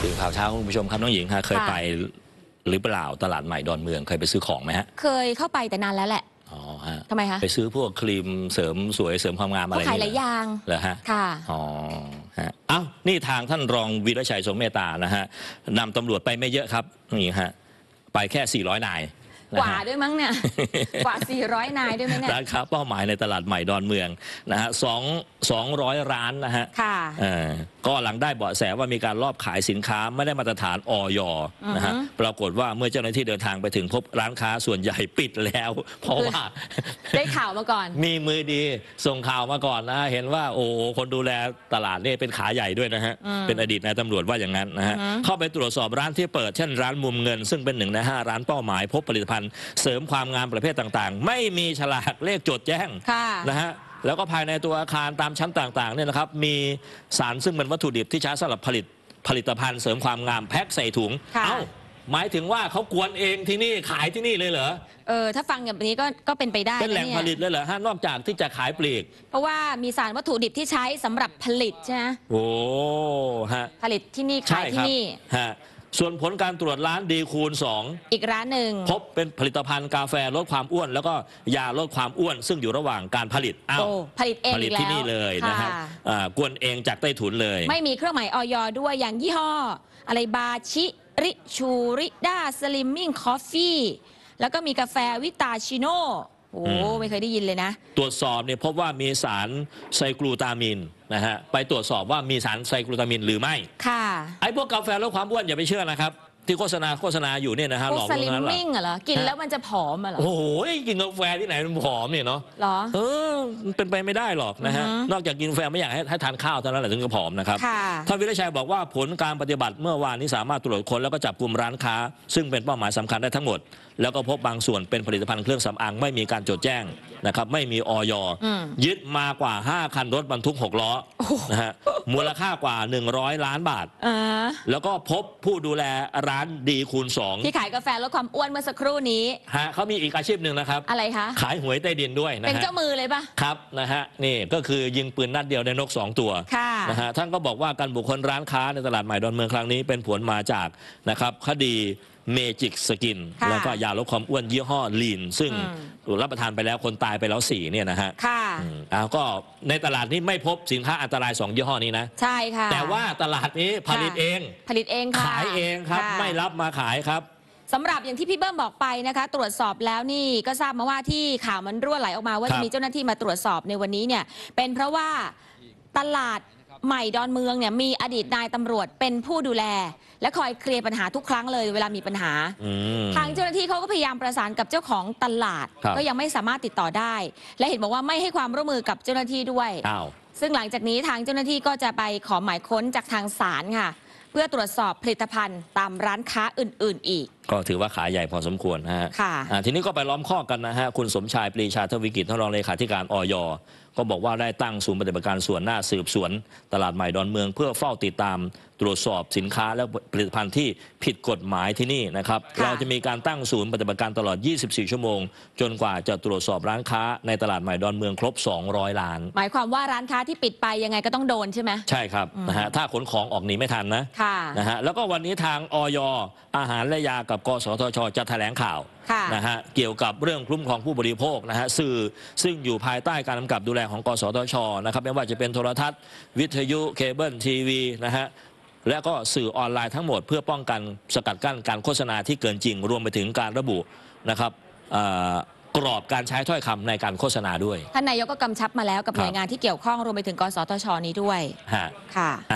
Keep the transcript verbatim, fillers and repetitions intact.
สื่อข่าวเช้าคุณผู้ชมครับน้องหญิงฮะเคยไปหรือเปล่าตลาดใหม่ดอนเมืองเคยไปซื้อของไหมฮะเคยเข้าไปแต่นานแล้วแหละอ๋อฮะทำไมคะไปซื้อพวกครีมเสริมสวยเสริมความงามอะไรขายหลายอย่างเหรอฮะค่ะอ๋อฮะเอ้านี่ทางท่านรองวีรชัยทรงเมตตานะฮะนำตำรวจไปไม่เยอะครับนี่ฮะไปแค่สี่ร้อยนายกว่าด้วยมั้งเนี่ยกว่าสี่ร้อยนายด้วยมั้ยเนี่ยร้านค้าเป้าหมายในตลาดใหม่ดอนเมืองนะฮะสองสองร้อยร้านนะฮะค่ะก็หลังได้เบาะแสว่ามีการลอบขายสินค้าไม่ได้มาตรฐานอย.นะฮะปรากฏว่าเมื่อเจ้าหน้าที่เดินทางไปถึงพบร้านค้าส่วนใหญ่ปิดแล้วเพราะว่าได้ข่าวมาก่อนมีมือดีส่งข่าวมาก่อนนะเห็นว่าโอ้คนดูแลตลาดนี่เป็นขาใหญ่ด้วยนะฮะเป็นอดีตนายตำรวจว่าอย่างนั้นนะฮะเข้าไปตรวจสอบร้านที่เปิดเช่นร้านมุมเงินซึ่งเป็นหนึ่งในห้าร้านเป้าหมายพบผลิตภัณฑ์เสริมความงามประเภทต่างๆไม่มีฉลากเลขจดแจ้งนะฮะแล้วก็ภายในตัวอาคารตามชั้นต่างๆเนี่ยนะครับมีสารซึ่งเป็นวัตถุดิบที่ใช้สำหรับผลิตผลิตภัณฑ์เสริมความงามแพ็คใส่ถุงเอ้าหมายถึงว่าเขากวนเองที่นี่ขายที่นี่เลยเหรอเออถ้าฟังแบบนี้ก็ก็เป็นไปได้เป็นแหล่งผลิตเลยเหรอฮะนอกจากที่จะขายปลีกเพราะว่ามีสารวัตถุดิบที่ใช้สำหรับผลิตใช่ไหมโอ้ฮะผลิตที่นี่ขายที่นี่ฮะส่วนผลการตรวจร้านดีคูณสองอีกร้านหนึ่งพบเป็นผลิตภัณฑ์กาแฟลดความอ้วนแล้วก็ยาลดความอ้วนซึ่งอยู่ระหว่างการผลิตอ้าวผลิตเองผลิตที่นี่เลยนะฮะกวนเองจากใต้ถุนเลยไม่มีเครื่องหมายอย.ด้วยอย่างยี่ห้ออะไรบาชิริชูริด้าสลิมมิ่งคอฟฟี่แล้วก็มีกาแฟวิตาชิโน่โอ้ไม่เคยได้ยินเลยนะตรวจสอบเนี่ยพบว่ามีสารไซกลูตามินนะฮะไปตรวจสอบว่ามีสารไซกลูตามินหรือไม่ค่ะไอ้พวกกาแฟลดความอ้วนอย่าไปเชื่อนะครับที่โฆษณาโฆษณาอยู่เนี่ยนะฮะหลอกลวงนั้นหรอสลิมมิ่งเหรอกินแล้วมันจะผอมเหรอโอ้โหกินกาแฟที่ไหนมันผอมเนี่ยเนาะหรอเออเป็นไปไม่ได้หรอกนะฮะนอกจากกินกาแฟไม่อยากให้ให้ทานข้าวเท่านั้นแหละถึงจะผอมนะครับท่านวิรชัยบอกว่าผลการปฏิบัติเมื่อวานนี้สามารถตรวจค้นแล้วก็จับกลุ่มร้านค้าซึ่งเป็นเป้าหมายสำคัญได้ทั้งหมดแล้วก็พบบางส่วนเป็นผลิตภัณฑ์เครื่องสำอางไม่มีการจดแจ้งนะครับไม่มีอย.ยึดมากว่าห้าคันรถบรรทุกหกล้อนะฮะมูลค่ากว่าหนึ่งร้อยล้านบาทแล้วก็พบผู้ดูแลร้านดีคูณสองที่ขายกาแฟลดความอ้วนเมื่อสักครู่นี้ฮะเขามีอีกอาชีพหนึ่งนะครับอะไรคะขายหวยใต้ดินด้วยนะฮะเป็นเจ้ามือเลยปะครับนะฮะนี่ก็คือยิงปืนนัดเดียวในนกสองตัวนะฮะท่านก็บอกว่าการบุคคลร้านค้าในตลาดใหม่ดอนเมืองครั้งนี้เป็นผลมาจากนะครับคดีเมจิกสกินแล้วก็ยาลดความอ้วนยี่ห้อลีนซึ่งรับประทานไปแล้วคนตายไปแล้วสี่เนี่ยนะฮะค่ะอ้าวก็ในตลาดนี้ไม่พบสินค้าอันตรายสองยี่ห้อนี้นะใช่ค่ะแต่ว่าตลาดนี้ผลิตเองผลิตเองขายเองครับไม่รับมาขายครับสำหรับอย่างที่พี่เบิ้มบอกไปนะคะตรวจสอบแล้วนี่ก็ทราบมาว่าที่ข่าวมันรั่วไหลออกมาว่าจะมีเจ้าหน้าที่มาตรวจสอบในวันนี้เนี่ยเป็นเพราะว่าตลาดใหม่ดอนเมืองเนี่ยมีอดีตนายตำรวจเป็นผู้ดูแลและคอยเคลียร์ปัญหาทุกครั้งเลยเวลามีปัญหาทางเจ้าหน้าที่เขาก็พยายามประสานกับเจ้าของตลาดก็ยังไม่สามารถติดต่อได้และเห็นบอกว่าไม่ให้ความร่วมมือกับเจ้าหน้าที่ด้วยซึ่งหลังจากนี้ทางเจ้าหน้าที่ก็จะไปขอหมายค้นจากทางศาลค่ะเพื่อตรวจสอบผลิตภัณฑ์ตามร้านค้าอื่นๆอีกก็ถือว่าขายใหญ่พอสมควรนะฮะทีนี้ก็ไปล้อมข้อกันนะฮะคุณสมชายปรีชาทวิกิจท่านรองเลขาธิการอย.ก็บอกว่าได้ตั้งศูนย์ปฏิบัติการส่วนหน้าสืบสวนตลาดใหม่ดอนเมืองเพื่อเฝ้าติดตามตรวจสอบสินค้าและผลิตภัณฑ์ที่ผิดกฎหมายที่นี่นะครับเราจะมีการตั้งศูนย์ปฏิบัติการตลอดยี่สิบสี่ชั่วโมงจนกว่าจะตรวจสอบร้านค้าในตลาดใหม่ดอนเมืองครบสองร้อยล้านหมายความว่าร้านค้าที่ปิดไปยังไงก็ต้องโดนใช่ไหมใช่ครับนะฮะถ้าขนของออกหนีไม่ทันนะนะฮะแล้วก็วันนี้ทางอย.อาหารและยากับกสทช.จะแถลงข่าวนะฮะเกี่ยวกับเรื่องคุ้มครองผู้บริโภคนะฮะสื่อซึ่งอยู่ภายใต้การกำกับดูแลของกสทช.นะครับไม่ว่าจะเป็นโทรทัศน์วิทยุเคเบิลทีวีนะฮะและก็สื่อออนไลน์ทั้งหมดเพื่อป้องกันสกัดกั้นการโฆษณาที่เกินจริงรวมไปถึงการระบุนะครับกรอบการใช้ถ้อยคำในการโฆษณาด้วยท่านนายกก็กำชับมาแล้วกับหน่วยงานที่เกี่ยวข้องรวมไปถึงกสทช.นี้ด้วยค่ะ